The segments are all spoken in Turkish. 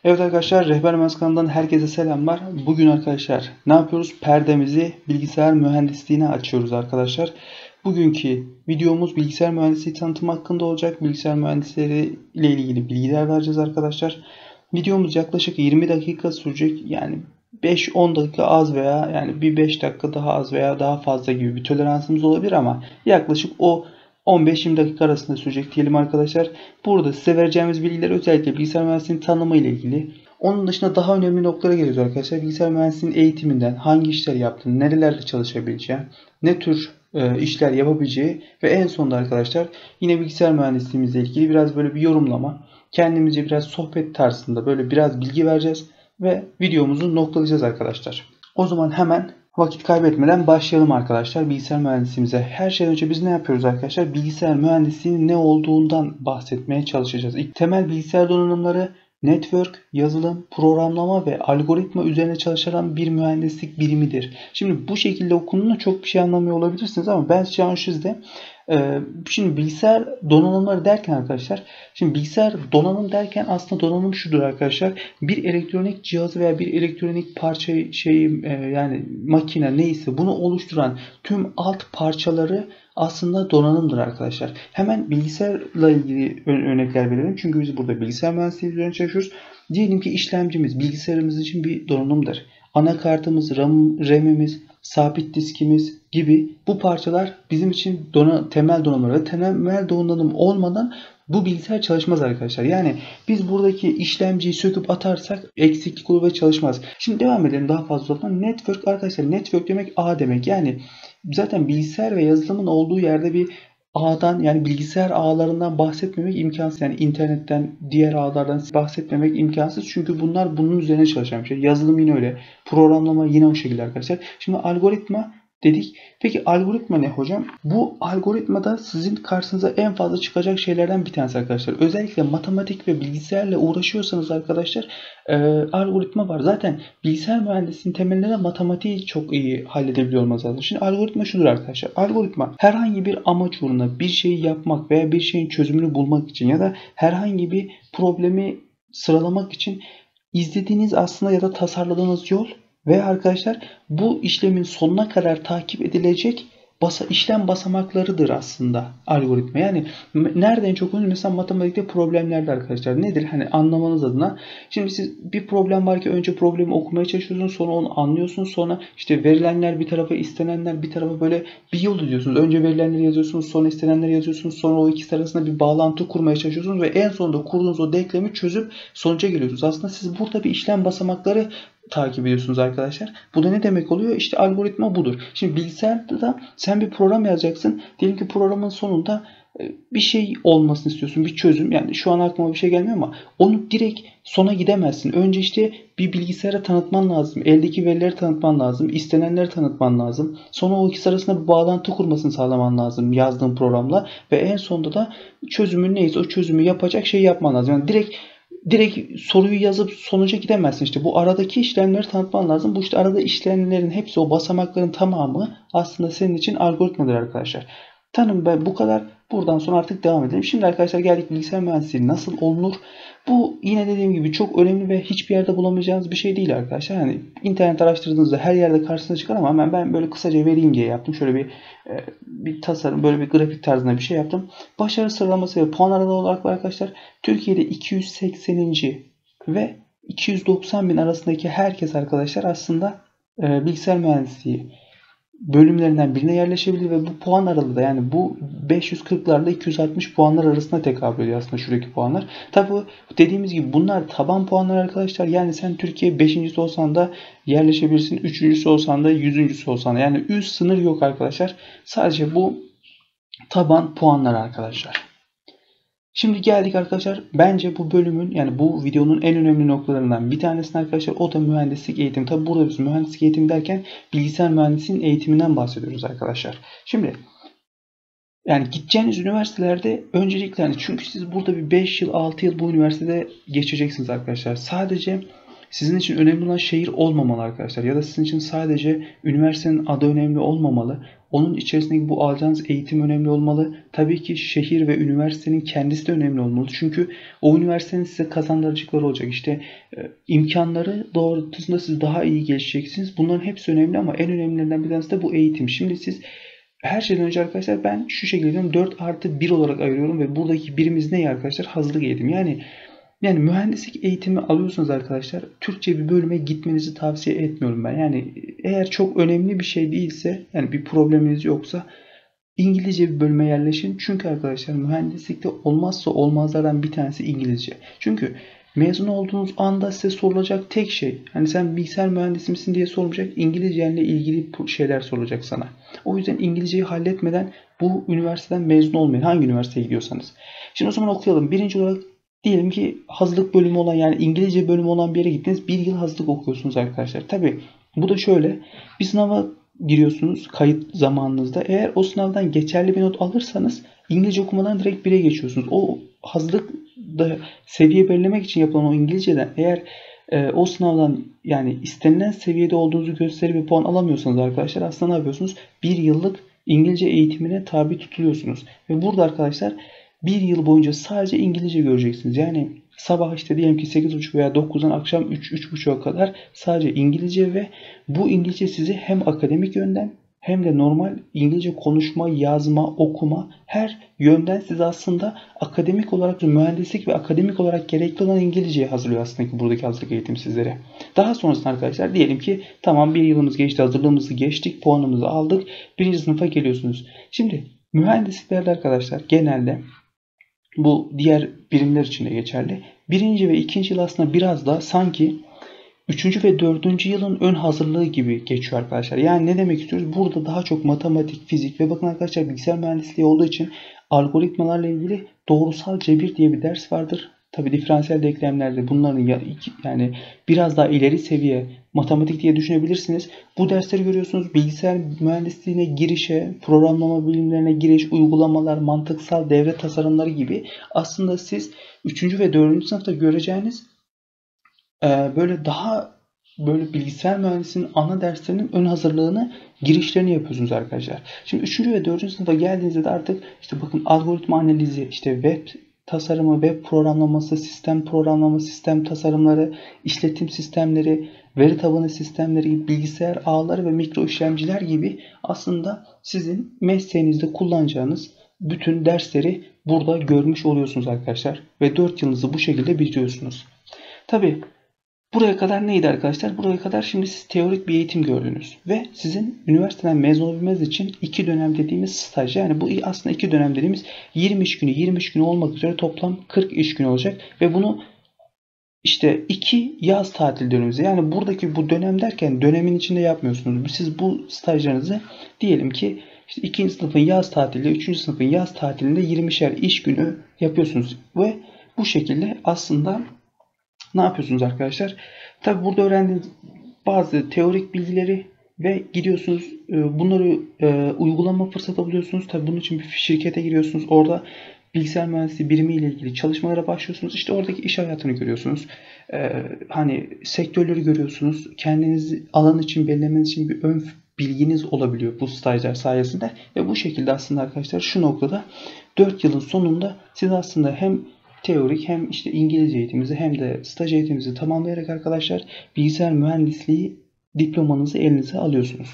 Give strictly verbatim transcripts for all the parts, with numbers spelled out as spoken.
Evet arkadaşlar, Rehber Mühendis kanalından herkese selamlar. Bugün arkadaşlar ne yapıyoruz? Perdemizi bilgisayar mühendisliğine açıyoruz arkadaşlar. Bugünkü videomuz bilgisayar mühendisliği tanıtımı hakkında olacak. Bilgisayar mühendisleri ile ilgili bilgiler vereceğiz arkadaşlar. Videomuz yaklaşık yirmi dakika sürecek. Yani beş on dakika az veya yani bir beş dakika daha az veya daha fazla gibi bir toleransımız olabilir ama yaklaşık o on beş yirmi dakika arasında sürecek diyelim arkadaşlar. Burada size vereceğimiz bilgiler özellikle bilgisayar mühendisliğinin tanımı ile ilgili. Onun dışında daha önemli noktalara geliyoruz arkadaşlar. Bilgisayar mühendisliğinin eğitiminden hangi işler yaptığını, nerelerde çalışabileceği, ne tür e, işler yapabileceği ve en sonunda arkadaşlar yine bilgisayar mühendisliğimizle ilgili biraz böyle bir yorumlama, kendimizce biraz sohbet tarzında böyle biraz bilgi vereceğiz ve videomuzu noktalayacağız arkadaşlar. O zaman hemen vakit kaybetmeden başlayalım arkadaşlar bilgisayar mühendisliğimize. Her şeyden önce biz ne yapıyoruz arkadaşlar? Bilgisayar mühendisliğinin ne olduğundan bahsetmeye çalışacağız. İlk temel bilgisayar donanımları, network, yazılım, programlama ve algoritma üzerine çalışan bir mühendislik birimidir. Şimdi bu şekilde okunduğunda çok bir şey anlamıyor olabilirsiniz ama ben şu an sizde Ee, şimdi bilgisayar donanımları derken arkadaşlar, şimdi bilgisayar donanım derken aslında donanım şudur arkadaşlar: bir elektronik cihazı veya bir elektronik parça şeyi e, yani makine neyse bunu oluşturan tüm alt parçaları aslında donanımdır arkadaşlar. Hemen bilgisayarla ilgili örnekler verelim çünkü biz burada bilgisayar mühendisliği üzerine çalışıyoruz. Diyelim ki işlemcimiz bilgisayarımız için bir donanımdır. Anakartımız, RAM, RAM'imiz, sabit diskimiz gibi bu parçalar bizim için dona, temel donanımlar ve temel donanım olmadan bu bilgisayar çalışmaz arkadaşlar. Yani biz buradaki işlemciyi söküp atarsak eksiklik olur ve çalışmaz. Şimdi devam edelim daha fazla uzatmadan. Network arkadaşlar, network demek ağ demek. Yani zaten bilgisayar ve yazılımın olduğu yerde bir ağdan, yani bilgisayar ağlarından bahsetmemek imkansız. Yani internetten, diğer ağlardan bahsetmemek imkansız. Çünkü bunlar bunun üzerine çalışan bir şey. Yazılım yine öyle. Programlama yine o şekilde arkadaşlar. Şimdi algoritma dedik. Peki algoritma ne hocam? Bu algoritmada sizin karşınıza en fazla çıkacak şeylerden bir tanesi arkadaşlar. Özellikle matematik ve bilgisayarla uğraşıyorsanız arkadaşlar e, algoritma var. Zaten bilgisayar mühendisliğinin temelinde matematiği çok iyi halledebiliyor olmanız lazım. Şimdi algoritma şudur arkadaşlar. Algoritma herhangi bir amaç uğruna bir şeyi yapmak veya bir şeyin çözümünü bulmak için ya da herhangi bir problemi sıralamak için izlediğiniz aslında ya da tasarladığınız yol ve arkadaşlar bu işlemin sonuna kadar takip edilecek basa, işlem basamaklarıdır aslında algoritma. Yani nereden çok önemli? Mesela matematikte problemlerde arkadaşlar nedir? Hani anlamanız adına. Şimdi siz bir problem var ki önce problemi okumaya çalışıyorsunuz, sonra onu anlıyorsunuz, sonra işte verilenler bir tarafa, istenenler bir tarafa, böyle bir yol ediyorsunuz. Önce verilenleri yazıyorsunuz, sonra istenenleri yazıyorsunuz, sonra o ikisi arasında bir bağlantı kurmaya çalışıyorsunuz ve en sonunda kurduğunuz o denklemi çözüp sonuca geliyorsunuz. Aslında siz burada bir işlem basamakları takip ediyorsunuz arkadaşlar. Bu da ne demek oluyor? İşte algoritma budur. Şimdi bilgisayarda da sen bir program yazacaksın. Diyelim ki programın sonunda bir şey olmasını istiyorsun. Bir çözüm. Yani şu an aklıma bir şey gelmiyor ama onu direkt sona gidemezsin. Önce işte bir bilgisayara tanıtman lazım. Eldeki verileri tanıtman lazım. İstenenleri tanıtman lazım. Sonra o ikisi arasında bir bağlantı kurmasını sağlaman lazım yazdığın programla. Ve en sonunda da çözümün neyse o çözümü yapacak şey yapman lazım. Yani direkt Direkt soruyu yazıp sonuca gidemezsin. İşte bu aradaki işlemleri tanıtman lazım. Bu işte arada işlemlerin hepsi, o basamakların tamamı aslında senin için algoritmadır arkadaşlar. Tanım ben bu kadar. Buradan sonra artık devam edelim. Şimdi arkadaşlar geldik bilgisayar mühendisliği nasıl olunur? Bu yine dediğim gibi çok önemli ve hiçbir yerde bulamayacağınız bir şey değil arkadaşlar. Yani internet araştırdığınızda her yerde karşınıza çıkar ama hemen ben böyle kısaca vereyim diye yaptım. Şöyle bir bir tasarım, böyle bir grafik tarzında bir şey yaptım. Başarı sıralaması ve puan aralığı olarak arkadaşlar Türkiye'de iki yüz sekseninci ve iki yüz doksan bin arasındaki herkes arkadaşlar aslında e, bilgisayar mühendisliği bölümlerinden birine yerleşebilir ve bu puan aralığı da, yani bu beş yüz kırklarla iki yüz altmış puanlar arasında tekabül ediyor aslında şuradaki puanlar. Tabi dediğimiz gibi bunlar taban puanlar arkadaşlar. Yani sen Türkiye beşincisi olsan da yerleşebilirsin. üçüncüsü olsan da, yüzüncüsü olsan da. Yani üst sınır yok arkadaşlar. Sadece bu taban puanlar arkadaşlar. Şimdi geldik arkadaşlar. Bence bu bölümün, yani bu videonun en önemli noktalarından bir tanesini arkadaşlar, o da mühendislik eğitimi. Tabi burada biz mühendislik eğitimi derken bilgisayar mühendisliğinin eğitiminden bahsediyoruz arkadaşlar. Şimdi yani gideceğiniz üniversitelerde öncelikle, yani çünkü siz burada bir beş yıl altı yıl bu üniversitede geçeceksiniz arkadaşlar. Sadece Sizin için önemli olan şehir olmamalı arkadaşlar. Ya da sizin için sadece üniversitenin adı önemli olmamalı. Onun içerisindeki bu alacağınız eğitim önemli olmalı. Tabii ki şehir ve üniversitenin kendisi de önemli olmalı. Çünkü o üniversitenin size kazandırıcıları olacak. İşte e, imkanları doğrultusunda siz daha iyi gelişeceksiniz. Bunların hepsi önemli ama en önemlilerinden bir tanesi de bu eğitim. Şimdi siz her şeyden önce arkadaşlar ben şu şekilde dört artı bir olarak ayırıyorum ve buradaki birimiz ne arkadaşlar? Hazırlık eğitimi. Yani Yani mühendislik eğitimi alıyorsunuz arkadaşlar. Türkçe bir bölüme gitmenizi tavsiye etmiyorum ben. Yani eğer çok önemli bir şey değilse, yani bir probleminiz yoksa İngilizce bir bölüme yerleşin. Çünkü arkadaşlar mühendislikte olmazsa olmazlardan bir tanesi İngilizce. Çünkü mezun olduğunuz anda size sorulacak tek şey, hani sen bilgisayar mühendisi misin diye sorulacak, İngilizce ile ilgili şeyler sorulacak sana. O yüzden İngilizceyi halletmeden bu üniversiteden mezun olmayın. Hangi üniversiteye gidiyorsanız. Şimdi o zaman okuyalım. Birinci olarak diyelim ki hazırlık bölümü olan, yani İngilizce bölümü olan bir yere gittiniz. Bir yıl hazırlık okuyorsunuz arkadaşlar. Tabi bu da şöyle. Bir sınava giriyorsunuz kayıt zamanınızda. Eğer o sınavdan geçerli bir not alırsanız İngilizce okumadan direkt bire geçiyorsunuz. O hazırlıkta seviye belirlemek için yapılan o İngilizceden eğer e, o sınavdan yani istenilen seviyede olduğunuzu gösterip bir puan alamıyorsanız arkadaşlar aslında ne yapıyorsunuz? Bir yıllık İngilizce eğitimine tabi tutuluyorsunuz. Ve burada arkadaşlar bir yıl boyunca sadece İngilizce göreceksiniz. Yani sabah işte diyelim ki sekiz buçuk veya dokuzdan akşam üç üç buçuğa kadar sadece İngilizce ve bu İngilizce sizi hem akademik yönden hem de normal İngilizce konuşma, yazma, okuma her yönden sizi aslında akademik olarak, mühendislik ve akademik olarak gerekli olan İngilizceyi hazırlıyor aslında ki buradaki hazırlık eğitim sizlere. Daha sonrasında arkadaşlar diyelim ki tamam bir yılımız geçti, hazırlığımızı geçtik, puanımızı aldık, birinci sınıfa geliyorsunuz. Şimdi mühendisliklerde arkadaşlar genelde bu diğer birimler için de geçerli. Birinci ve ikinci yıl aslında biraz da sanki üçüncü ve dördüncü yılın ön hazırlığı gibi geçiyor arkadaşlar. Yani ne demek istiyoruz? Burada daha çok matematik, fizik ve bakın arkadaşlar bilgisayar mühendisliği olduğu için algoritmalarla ilgili doğrusal cebir diye bir ders vardır. Tabi diferansiyel denklemlerde bunların yani biraz daha ileri seviye matematik diye düşünebilirsiniz. Bu dersleri görüyorsunuz. Bilgisayar mühendisliğine girişe, programlama bilimlerine giriş, uygulamalar, mantıksal devre tasarımları gibi aslında siz üçüncü ve dördüncü sınıfta göreceğiniz böyle daha böyle bilgisayar mühendisliğinin ana derslerinin ön hazırlığını, girişlerini yapıyorsunuz arkadaşlar. Şimdi üçüncü ve dördüncü sınıfa geldiğinizde de artık işte bakın algoritma analizi, işte web tasarımı, web programlaması, sistem programlama, sistem tasarımları, işletim sistemleri, veri tabanı sistemleri gibi bilgisayar ağları ve mikro işlemciler gibi aslında sizin mesleğinizde kullanacağınız bütün dersleri burada görmüş oluyorsunuz arkadaşlar. Ve dört yılınızı bu şekilde bitiriyorsunuz. Tabii buraya kadar neydi arkadaşlar? Buraya kadar şimdi siz teorik bir eğitim gördünüz. Ve sizin üniversiteden mezun olabilmeniz için iki dönem dediğimiz staj. Yani bu aslında iki dönem dediğimiz yirmi iş günü, yirmi iş günü olmak üzere toplam kırk iş günü olacak. Ve bunu işte iki yaz tatil dönemi. Yani buradaki bu dönem derken dönemin içinde yapmıyorsunuz. Siz bu stajlarınızı diyelim ki işte ikinci sınıfın yaz tatili, üçüncü sınıfın yaz tatilinde yirmişer iş günü yapıyorsunuz. Ve bu şekilde aslında ne yapıyorsunuz arkadaşlar? Tabi burada öğrendiğiniz bazı teorik bilgileri ve gidiyorsunuz bunları uygulama fırsatı buluyorsunuz. Tabi bunun için bir şirkete giriyorsunuz. Orada bilgisayar mühendisliği birimi ile ilgili çalışmalara başlıyorsunuz. İşte oradaki iş hayatını görüyorsunuz. Hani sektörleri görüyorsunuz. Kendinizi alan için belirlemeniz için bir ön bilginiz olabiliyor bu stajlar sayesinde. Ve bu şekilde aslında arkadaşlar şu noktada dört yılın sonunda siz aslında hem teorik hem işte İngilizce eğitimimizi hem de staj eğitimimizi tamamlayarak arkadaşlar bilgisayar mühendisliği diplomanızı elinize alıyorsunuz.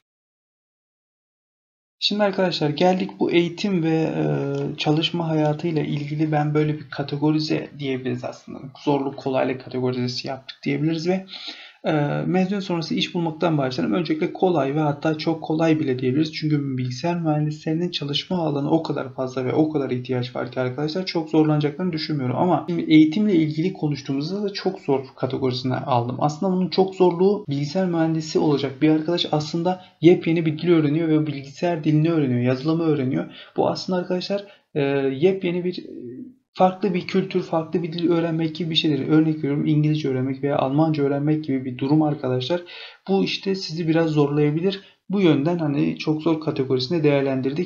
Şimdi arkadaşlar geldik bu eğitim ve e, çalışma hayatıyla ilgili ben böyle bir kategorize diyebiliriz aslında. Zorluk kolaylık kategorizesi yaptık diyebiliriz ve e, mezuniyet sonrası iş bulmaktan başlayalım. Öncelikle kolay ve hatta çok kolay bile diyebiliriz. Çünkü bilgisayar mühendislerinin çalışma alanı o kadar fazla ve o kadar ihtiyaç var ki arkadaşlar çok zorlanacaklarını düşünmüyorum. Ama şimdi eğitimle ilgili konuştuğumuzda da çok zor kategorisine aldım. Aslında bunun çok zorluğu bilgisayar mühendisi olacak bir arkadaş aslında yepyeni bir dil öğreniyor ve bilgisayar dilini öğreniyor, yazılımı öğreniyor. Bu aslında arkadaşlar e, yepyeni bir farklı bir kültür, farklı bir dil öğrenmek gibi bir şeydir. Örnek veriyorum İngilizce öğrenmek veya Almanca öğrenmek gibi bir durum arkadaşlar. Bu işte sizi biraz zorlayabilir. Bu yönden hani çok zor kategorisine değerlendirdik.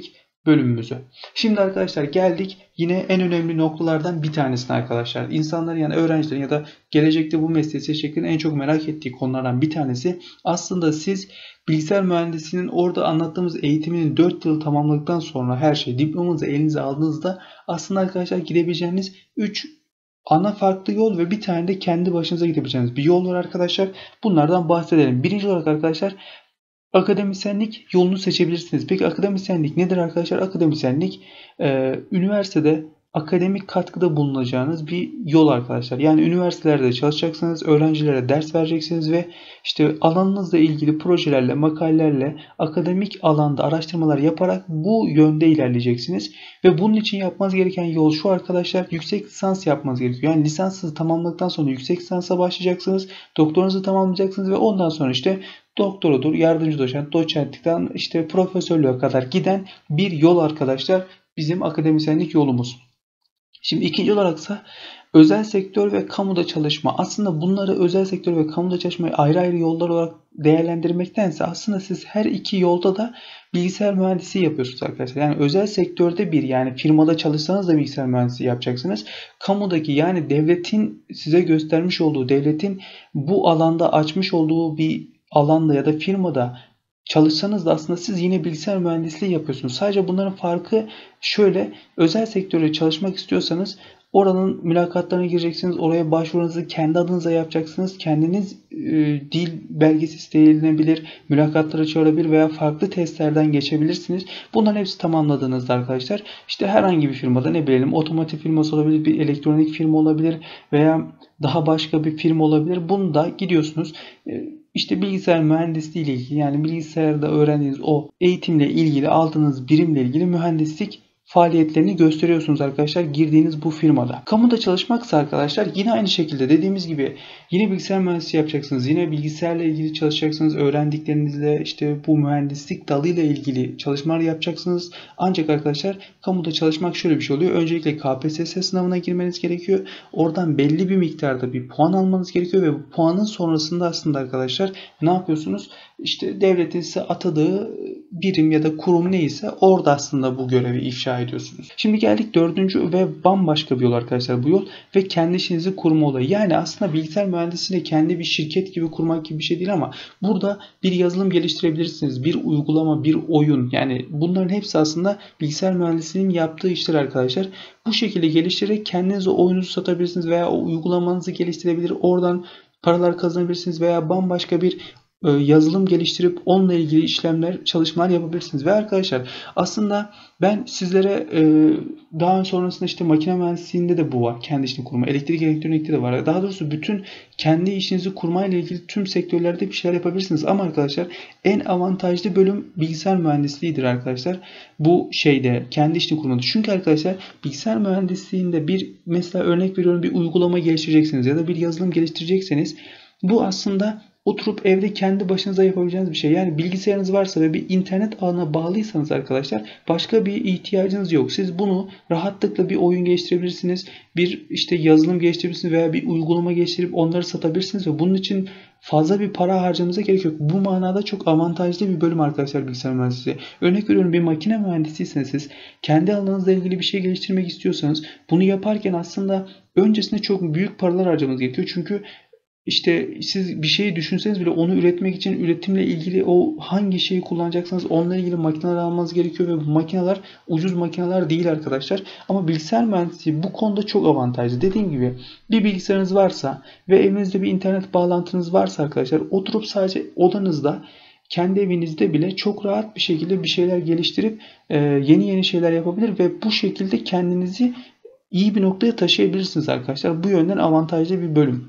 bölümümüzü. Şimdi arkadaşlar geldik yine en önemli noktalardan bir tanesine arkadaşlar. İnsanların yani öğrencilerin ya da gelecekte bu mesleği seçeceklerin en çok merak ettiği konulardan bir tanesi. Aslında siz bilgisayar mühendisliğinin orada anlattığımız eğitiminin dört yıl tamamladıktan sonra her şey diplomanızı elinize aldığınızda aslında arkadaşlar gidebileceğiniz üç ana farklı yol ve bir tane de kendi başınıza gidebileceğiniz bir yol var arkadaşlar. Bunlardan bahsedelim. Birinci olarak arkadaşlar akademisyenlik yolunu seçebilirsiniz. Peki akademisyenlik nedir arkadaşlar? Akademisyenlik e, üniversitede akademik katkıda bulunacağınız bir yol arkadaşlar. Yani üniversitelerde çalışacaksınız, öğrencilere ders vereceksiniz ve işte alanınızla ilgili projelerle, makalelerle akademik alanda araştırmalar yaparak bu yönde ilerleyeceksiniz. Ve bunun için yapmanız gereken yol şu arkadaşlar, yüksek lisans yapmanız gerekiyor. Yani lisansınızı tamamladıktan sonra yüksek lisansa başlayacaksınız, doktoranızı tamamlayacaksınız ve ondan sonra işte doktoradır, yardımcı doçent, doçentlikten işte profesörlüğe kadar giden bir yol arkadaşlar bizim akademisyenlik yolumuz. Şimdi ikinci olaraksa özel sektör ve kamuda çalışma. Aslında bunları özel sektör ve kamuda çalışmayı ayrı ayrı yollar olarak değerlendirmektense aslında siz her iki yolda da bilgisayar mühendisliği yapıyorsunuz arkadaşlar. Yani özel sektörde bir yani firmada çalışsanız da bilgisayar mühendisliği yapacaksınız. Kamudaki yani devletin size göstermiş olduğu, devletin bu alanda açmış olduğu bir alanda ya da firmada çalışsanız da aslında siz yine bilgisayar mühendisliği yapıyorsunuz. Sadece bunların farkı şöyle: özel sektörde çalışmak istiyorsanız oranın mülakatlarına gireceksiniz. Oraya başvurunuzu kendi adınıza yapacaksınız. Kendiniz e, dil belgesi isteyebilir, mülakatlara çağırabilir veya farklı testlerden geçebilirsiniz. Bunların hepsi tamamladığınızda arkadaşlar işte herhangi bir firmada, ne bilelim, otomotiv firması olabilir, bir elektronik firma olabilir veya daha başka bir firma olabilir. Bunda gidiyorsunuz. E, İşte bilgisayar mühendisliği ile ilgili, yani bilgisayarda öğrendiğiniz o eğitimle ilgili aldığınız birimle ilgili mühendislik faaliyetlerini gösteriyorsunuz arkadaşlar girdiğiniz bu firmada. Kamuda çalışmaksa arkadaşlar yine aynı şekilde dediğimiz gibi yine bilgisayar mühendisliği yapacaksınız. Yine bilgisayarla ilgili çalışacaksınız. Öğrendiklerinizle işte bu mühendislik dalıyla ilgili çalışmalar yapacaksınız. Ancak arkadaşlar kamuda çalışmak şöyle bir şey oluyor. Öncelikle K P S S sınavına girmeniz gerekiyor. Oradan belli bir miktarda bir puan almanız gerekiyor ve bu puanın sonrasında aslında arkadaşlar ne yapıyorsunuz? İşte devletin size atadığı birim ya da kurum neyse orada aslında bu görevi ifşa ediyorsunuz. Şimdi geldik dördüncü ve bambaşka bir yol arkadaşlar bu yol ve kendi işinizi kurma olayı. Yani aslında bilgisayar mühendisliğinde kendi bir şirket gibi kurmak gibi bir şey değil ama burada bir yazılım geliştirebilirsiniz. Bir uygulama, bir oyun, yani bunların hepsi aslında bilgisayar mühendisliğinin yaptığı işler arkadaşlar. Bu şekilde geliştirerek kendiniz o oyununuzu satabilirsiniz veya o uygulamanızı geliştirebilir. Oradan paralar kazanabilirsiniz veya bambaşka bir yazılım geliştirip onunla ilgili işlemler, çalışmalar yapabilirsiniz. Ve arkadaşlar aslında ben sizlere daha sonrasında işte makine mühendisliğinde de bu var. Kendi işini kurma. Elektrik elektronikte de var. Daha doğrusu bütün kendi işinizi kurmayla ilgili tüm sektörlerde bir şeyler yapabilirsiniz. Ama arkadaşlar en avantajlı bölüm bilgisayar mühendisliğidir arkadaşlar. Bu şeyde kendi işini kurmadı. Çünkü arkadaşlar bilgisayar mühendisliğinde bir mesela örnek veriyorum bir uygulama geliştireceksiniz ya da bir yazılım geliştirecekseniz bu aslında oturup evde kendi başınıza yapabileceğiniz bir şey. Yani bilgisayarınız varsa ve bir internet ağına bağlıysanız arkadaşlar başka bir ihtiyacınız yok. Siz bunu rahatlıkla bir oyun geliştirebilirsiniz. Bir işte yazılım geliştirebilirsiniz veya bir uygulama geliştirip onları satabilirsiniz ve bunun için fazla bir para harcamanıza gerek yok. Bu manada çok avantajlı bir bölüm arkadaşlar bilgisayar mühendisliği. Örnek veriyorum bir makine mühendisiyseniz siz kendi alanınızla ilgili bir şey geliştirmek istiyorsanız bunu yaparken aslında öncesinde çok büyük paralar harcamanız gerekiyor. Çünkü İşte siz bir şeyi düşünseniz bile onu üretmek için üretimle ilgili o hangi şeyi kullanacaksınız onunla ilgili makineler almanız gerekiyor ve bu makineler ucuz makineler değil arkadaşlar. Ama bilgisayar mühendisliği bu konuda çok avantajlı. Dediğim gibi bir bilgisayarınız varsa ve evinizde bir internet bağlantınız varsa arkadaşlar oturup sadece odanızda kendi evinizde bile çok rahat bir şekilde bir şeyler geliştirip yeni yeni şeyler yapabilir ve bu şekilde kendinizi iyi bir noktaya taşıyabilirsiniz arkadaşlar. Bu yönden avantajlı bir bölüm.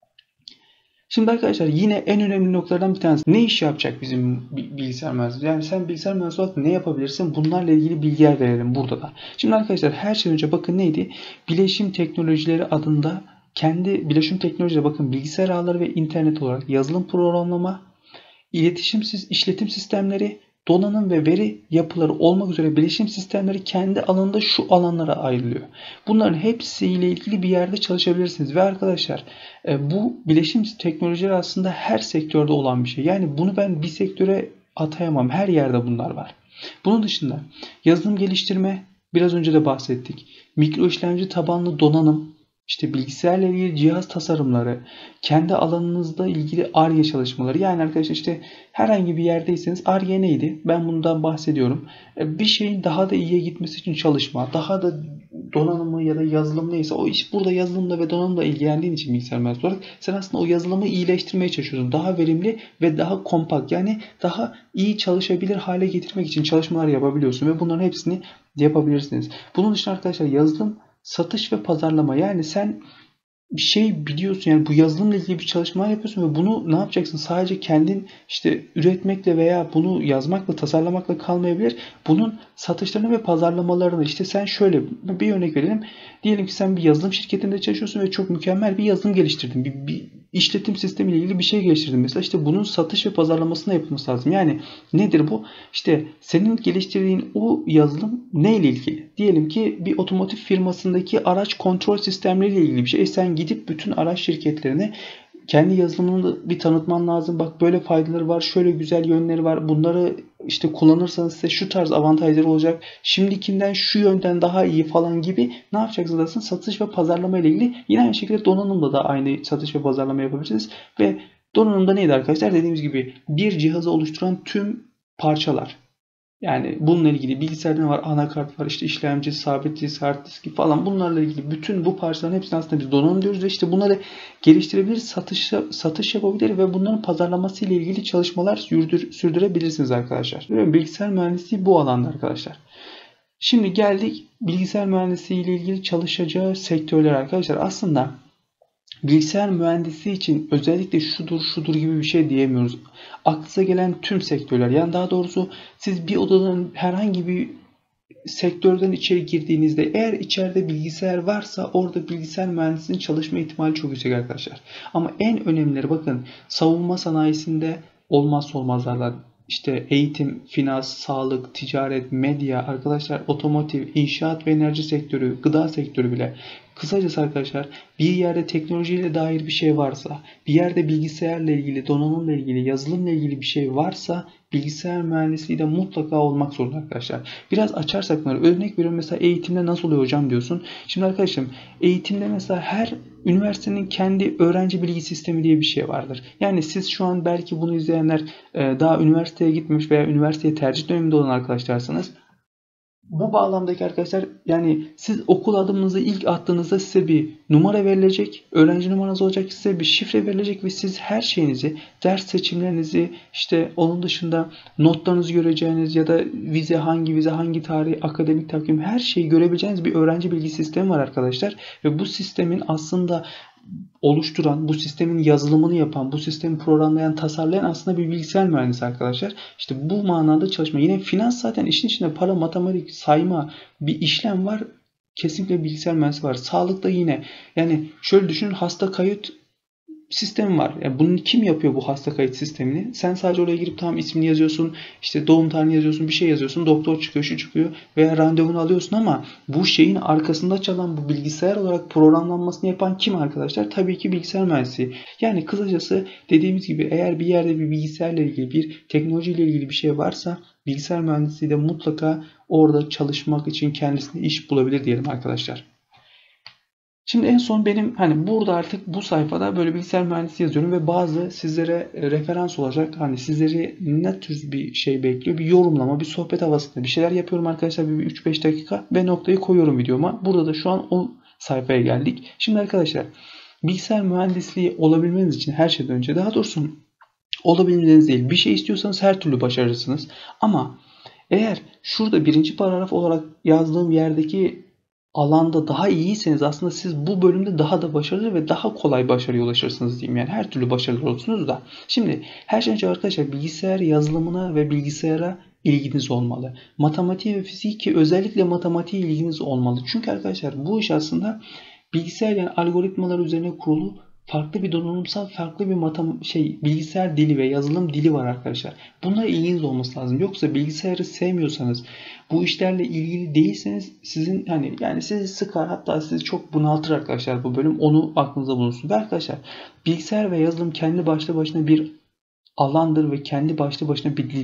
Şimdi arkadaşlar yine en önemli noktalardan bir tanesi. Ne iş yapacak bizim bilgisayar mühendisliği? Yani sen bilgisayar mühendisliği olarak ne yapabilirsin? Bunlarla ilgili bilgiler verelim burada da. Şimdi arkadaşlar her şeyden önce bakın neydi? Bileşim teknolojileri adında kendi bileşim teknolojileri bakın bilgisayar ağları ve internet olarak yazılım programlama, iletişim işletim sistemleri, donanım ve veri yapıları olmak üzere bileşim sistemleri kendi alanında şu alanlara ayrılıyor. Bunların hepsiyle ilgili bir yerde çalışabilirsiniz. Ve arkadaşlar bu bileşim teknolojileri aslında her sektörde olan bir şey. Yani bunu ben bir sektöre atayamam. Her yerde bunlar var. Bunun dışında yazılım geliştirme, biraz önce de bahsettik. Mikro işlemci tabanlı donanım, işte bilgisayarla ilgili cihaz tasarımları, kendi alanınızda ilgili Ar-Ge çalışmaları. Yani arkadaşlar işte herhangi bir yerdeyseniz Ar-Ge neydi? Ben bundan bahsediyorum. Bir şeyin daha da iyiye gitmesi için çalışma, daha da donanımı ya da yazılım neyse o iş burada yazılımla ve donanımla ilgilendiğin için bilgisayar mühendisi olarak sen aslında o yazılımı iyileştirmeye çalışıyorsun. Daha verimli ve daha kompakt, yani daha iyi çalışabilir hale getirmek için çalışmalar yapabiliyorsun ve bunların hepsini yapabilirsiniz. Bunun dışında arkadaşlar yazılım, satış ve pazarlama, yani sen bir şey biliyorsun, yani bu yazılımla ilgili bir çalışma yapıyorsun ve bunu ne yapacaksın? Sadece kendin işte üretmekle veya bunu yazmakla, tasarlamakla kalmayabilir. Bunun satışlarını ve pazarlamalarını, işte sen şöyle bir örnek verelim. Diyelim ki sen bir yazılım şirketinde çalışıyorsun ve çok mükemmel bir yazılım geliştirdin. Bir, bir işletim sistemiyle ilgili bir şey geliştirdin mesela. İşte bunun satış ve pazarlamasına yapılması lazım. Yani nedir bu? İşte senin geliştirdiğin o yazılım neyle ilgili? Diyelim ki bir otomotiv firmasındaki araç kontrol sistemleriyle ilgili bir şey. E sen gidip bütün araç şirketlerine kendi yazılımını bir tanıtman lazım. Bak böyle faydaları var, şöyle güzel yönleri var. Bunları işte kullanırsanız size şu tarz avantajları olacak. Şimdikinden şu yönden daha iyi falan gibi ne yapacaksınız aslında? Satış ve pazarlama ile ilgili yine aynı şekilde donanımda da aynı satış ve pazarlama yapabilirsiniz. Ve donanımda neydi arkadaşlar? Dediğimiz gibi bir cihazı oluşturan tüm parçalar. Yani bununla ilgili bilgisayarda ne var? Anakart var, işte işlemci, sabit disk, hard diski falan, bunlarla ilgili bütün bu parçaların hepsini aslında biz donanım diyoruz ve işte bunları geliştirebilir, satış, satış yapabilir ve bunların pazarlaması ile ilgili çalışmalar sürdür, sürdürebilirsiniz arkadaşlar. Bilgisayar mühendisliği bu alanda arkadaşlar. Şimdi geldik bilgisayar mühendisliği ile ilgili çalışacağı sektörler arkadaşlar. Aslında bilgisayar mühendisi için özellikle şudur şudur gibi bir şey diyemiyoruz. Aklınıza gelen tüm sektörler, yani daha doğrusu siz bir odadan herhangi bir sektörden içeri girdiğinizde eğer içeride bilgisayar varsa orada bilgisayar mühendisinin çalışma ihtimali çok yüksek arkadaşlar. Ama en önemlileri bakın, savunma sanayisinde olmazsa olmazlardan işte eğitim, finans, sağlık, ticaret, medya, arkadaşlar otomotiv, inşaat ve enerji sektörü, gıda sektörü bile. Kısacası arkadaşlar bir yerde teknolojiyle dair bir şey varsa, bir yerde bilgisayarla ilgili, donanımla ilgili, yazılımla ilgili bir şey varsa bilgisayar mühendisliği de mutlaka olmak zorunda arkadaşlar. Biraz açarsak bunları, örnek veriyorum, mesela eğitimde nasıl oluyor hocam diyorsun. Şimdi arkadaşım eğitimde mesela her üniversitenin kendi öğrenci bilgi sistemi diye bir şey vardır. Yani siz şu an belki bunu izleyenler daha üniversiteye gitmemiş veya üniversiteye tercih döneminde olan arkadaşlarsanız, bu bağlamdaki arkadaşlar, yani siz okul adımınızı ilk attığınızda size bir numara verilecek, öğrenci numaranız olacak, size bir şifre verilecek ve siz her şeyinizi, ders seçimlerinizi, işte onun dışında notlarınızı göreceğiniz ya da vize hangi vize, hangi tarih, akademik takvim, her şeyi görebileceğiniz bir öğrenci bilgi sistemi var arkadaşlar. Ve bu sistemin aslında oluşturan, bu sistemin yazılımını yapan, bu sistemi programlayan, tasarlayan aslında bir bilgisayar mühendisi arkadaşlar. İşte bu manada çalışma. Yine finans zaten işin içinde, para, matematik, sayma, bir işlem var. Kesinlikle bilgisayar mühendisi var. Sağlıkta yine, yani şöyle düşünün, hasta kayıt sistemi var. Yani bunu kim yapıyor, bu hasta kayıt sistemini? Sen sadece oraya girip tam ismini yazıyorsun, işte doğum tarihini yazıyorsun, bir şey yazıyorsun, doktor çıkıyor, şu çıkıyor veya randevunu alıyorsun, ama bu şeyin arkasında çalan, bu bilgisayar olarak programlanmasını yapan kim arkadaşlar? Tabii ki bilgisayar mühendisi. Yani kısacası dediğimiz gibi eğer bir yerde bir bilgisayarla ilgili, bir teknolojiyle ilgili bir şey varsa bilgisayar mühendisliği de mutlaka orada çalışmak için kendisine iş bulabilir diyelim arkadaşlar. Şimdi en son benim hani burada artık bu sayfada böyle bilgisayar mühendisi yazıyorum ve bazı sizlere referans olacak, hani sizleri ne tür bir şey bekliyor, bir yorumlama, bir sohbet havasında bir şeyler yapıyorum arkadaşlar, bir üç beş dakika ve noktayı koyuyorum videoma. Burada da şu an o sayfaya geldik. Şimdi arkadaşlar bilgisayar mühendisliği olabilmeniz için her şeyden önce, daha doğrusu olabilmeniz değil, bir şey istiyorsanız her türlü başarırsınız. Ama eğer şurada birinci paragraf olarak yazdığım yerdeki alanda daha iyiyseniz aslında siz bu bölümde daha da başarılı ve daha kolay başarıya ulaşırsınız diyeyim. Yani her türlü başarılı olursunuz da. Şimdi her şeyden önce arkadaşlar bilgisayar yazılımına ve bilgisayara ilginiz olmalı. Matematiğe ve fiziki, özellikle matematiğe ilginiz olmalı. Çünkü arkadaşlar bu iş aslında bilgisayar, yani algoritmalar üzerine kurulu farklı bir donanımsal, farklı bir matem şey bilgisayar dili ve yazılım dili var arkadaşlar. Bunlara ilginiz olması lazım. Yoksa bilgisayarı sevmiyorsanız, bu işlerle ilgili değilseniz sizin hani yani sizi sıkar, hatta sizi çok bunaltır arkadaşlar bu bölüm. Onu aklınıza bulunsun. Ve arkadaşlar bilgisayar ve yazılım kendi başlı başına bir alandır ve kendi başlı başına bir dildir.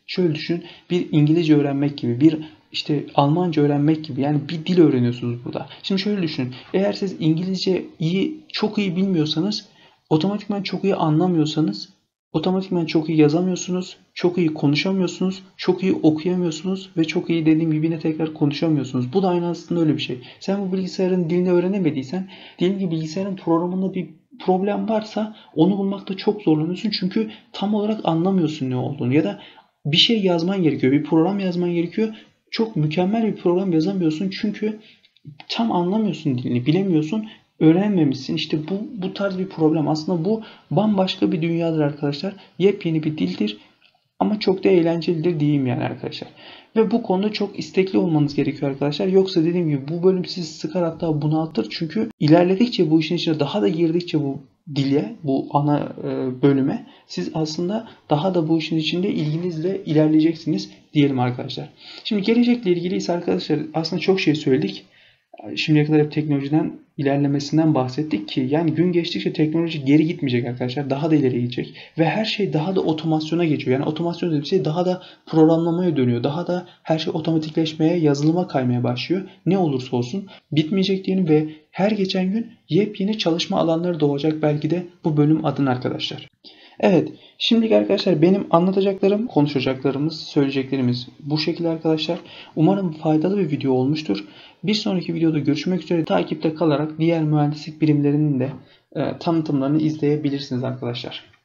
Şöyle düşün, bir İngilizce öğrenmek gibi, bir işte Almanca öğrenmek gibi, yani bir dil öğreniyorsunuz burada. Şimdi şöyle düşünün, eğer siz İngilizce iyi, çok iyi bilmiyorsanız, otomatikman çok iyi anlamıyorsanız, otomatikman çok iyi yazamıyorsunuz, çok iyi konuşamıyorsunuz, çok iyi okuyamıyorsunuz ve çok iyi, dediğim gibi, yine tekrar konuşamıyorsunuz. Bu da aynı aslında öyle bir şey. Sen bu bilgisayarın dilini öğrenemediysen, diyelim ki bilgisayarın programında bir problem varsa onu bulmakta çok zorlanıyorsun. Çünkü tam olarak anlamıyorsun ne olduğunu, ya da bir şey yazman gerekiyor, bir program yazman gerekiyor. Çok mükemmel bir program yazamıyorsun çünkü tam anlamıyorsun dilini, bilemiyorsun, öğrenmemişsin. İşte bu bu tarz bir problem. Aslında bu bambaşka bir dünyadır arkadaşlar. Yepyeni bir dildir ama çok da eğlencelidir diyeyim yani arkadaşlar. Ve bu konuda çok istekli olmanız gerekiyor arkadaşlar. Yoksa dediğim gibi bu bölüm sizi sıkar, hatta bunaltır. Çünkü ilerledikçe, bu işin içine daha da girdikçe bu dile, bu ana bölüme, siz aslında daha da bu işin içinde ilginizle ilerleyeceksiniz diyelim arkadaşlar. Şimdi gelecekle ilgili ise arkadaşlar aslında çok şey söyledik. Şimdiye kadar hep teknolojiden ilerlemesinden bahsettik ki, yani gün geçtikçe teknoloji geri gitmeyecek arkadaşlar. Daha da ileri gidecek. Ve her şey daha da otomasyona geçiyor. Yani otomasyon dediğim şey daha da programlamaya dönüyor. Daha da her şey otomatikleşmeye, yazılıma kaymaya başlıyor. Ne olursa olsun bitmeyecek diyelim ve her geçen gün yepyeni çalışma alanları doğacak belki de bu bölüm adına arkadaşlar. Evet, şimdilik arkadaşlar benim anlatacaklarım, konuşacaklarımız, söyleyeceklerimiz bu şekilde arkadaşlar. Umarım faydalı bir video olmuştur. Bir sonraki videoda görüşmek üzere. Takipte kalarak diğer mühendislik birimlerinin de e, tanıtımlarını izleyebilirsiniz arkadaşlar.